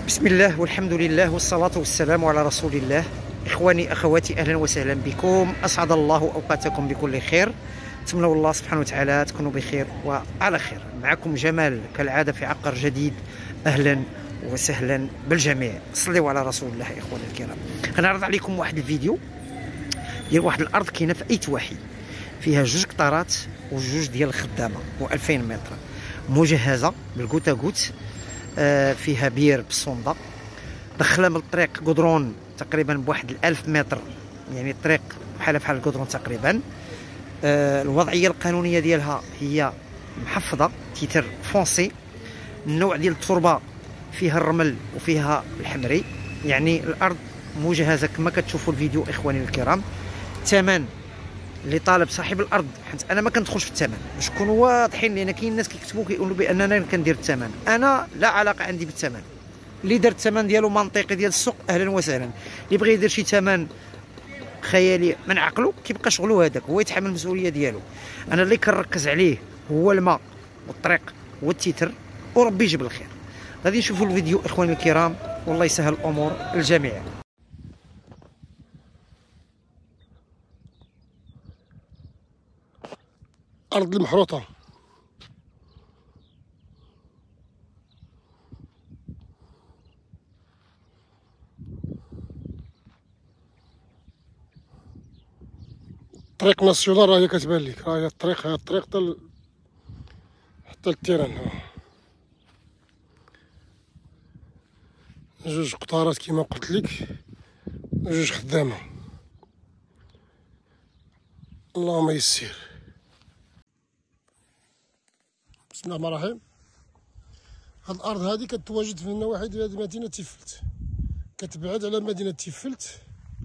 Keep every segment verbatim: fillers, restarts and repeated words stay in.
بسم الله والحمد لله والصلاة والسلام على رسول الله. إخواني أخواتي، أهلا وسهلا بكم، أسعد الله أوقاتكم بكل خير. نتمنى الله سبحانه وتعالى تكونوا بخير وعلى خير. معكم جمال كالعادة في عقر جديد. أهلا وسهلا بالجميع. صلوا على رسول الله. إخواني الكرام، غنعرض عليكم واحد الفيديو ديال واحد الأرض كاينة في أيت واحد، فيها جوج قطارات وجوج ديال الخدامة و2000 متر، مجهزة بالكوتا كوت، فيها بير بالصوندا، دخله من الطريق قدرون تقريبا بواحد الألف متر، يعني الطريق بحال بحال القدرون تقريبا. الوضعيه القانونيه ديالها هي محفظه تيتر فونسي. النوع ديال التربه فيها الرمل وفيها الحمري، يعني الارض مجهزه كما كتشوفوا الفيديو. اخواني الكرام، الثمن اللي طالب صاحب الارض، حيت انا ما كندخلش في الثمن باش نكونوا واضحين، لان كاين الناس كيكتبوا كيقولوا بان انا كندير الثمن. انا لا علاقه عندي بالثمن. اللي دار الثمن ديالو منطقي ديال السوق اهلا وسهلا، اللي بغى يدير شي ثمن خيالي من عقله كيبقى شغلو هذاك، هو يتحمل المسؤوليه ديالو. انا اللي كنركز عليه هو الماء والطريق والتيتر، وربي يجيب الخير. غادي نشوفوا الفيديو اخواني الكرام، والله يسهل الامور الجميع. أرض المحروطة، طريق ناسيونال راهي كتبان لك، راهي الطريق، هاد الطريق حتى ال... حتى التيران. ها جوج قطارات كيما قلت لك، جوج خدامة. اللهم يسير. بسم الله الرحمن الرحيم. هاد الأرض هادي كتواجد في النواحي ديال مدينة تيفلت، كتبعد على مدينة تيفلت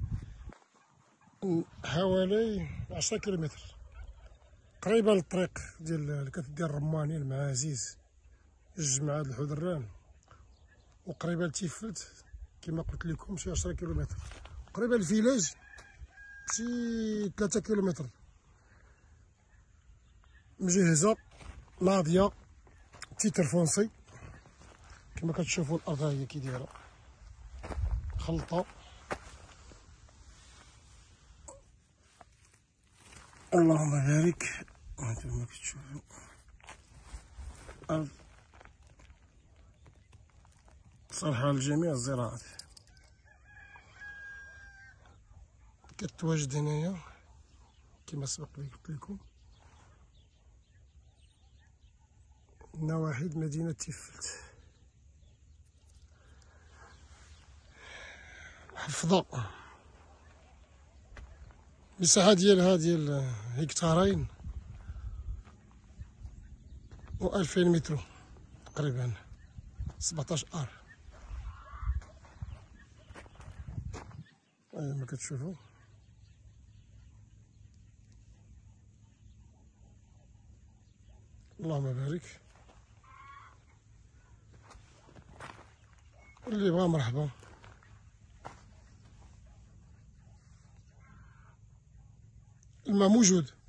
حوالي عشرة كيلومتر، قريبة للطريق ديال اللي كتدي الرماني المعازيز الجمعة الحضران، وقريبة لتيفلت كما قلت لكم شي عشرة كيلومتر، قريبة للفيلاج شي ثلاثة كيلومتر. مجهزة ناضية تيتر فونسي كما كتشوفوا. الأرض هي كي دايرة خلطة. اللهم بارك. كما كتشوفوا أرض صالحة لجميع الزراعات. كتواجد هنايا كما سبق لي قلت لكم نواحي مدينة تيفلت. محفظة، المساحة ديالها ديال هكتارين و ألفين متر تقريبا، سبعطاش ار. هاي ما كتشوفوا. اللهم بارك. اللي بغا مرحبا. الماء موجود.